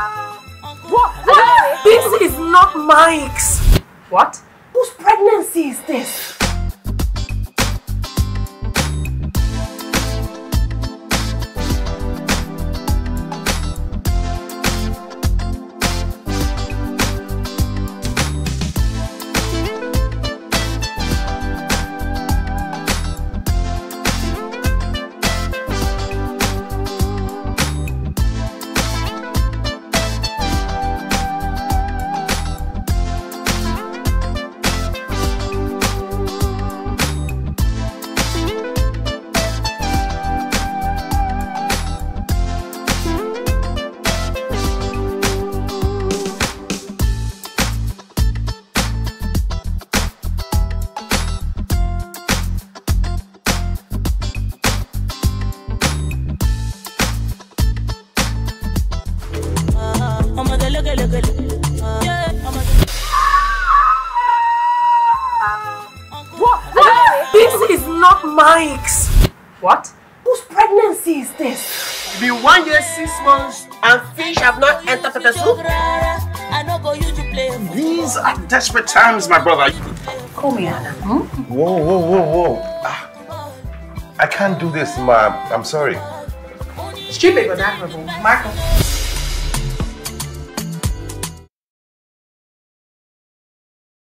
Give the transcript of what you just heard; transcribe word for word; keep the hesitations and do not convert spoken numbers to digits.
What? What? This is not Mike's. What? Whose pregnancy is this? Mike's. What? Whose pregnancy is this? Be one year, six months, and fish have not entered the soup. These are desperate times, my brother. Call me Anna. Hmm? Whoa, whoa, whoa, whoa. Ah, I can't do this, ma. I'm sorry. Stupid but admirable. Michael.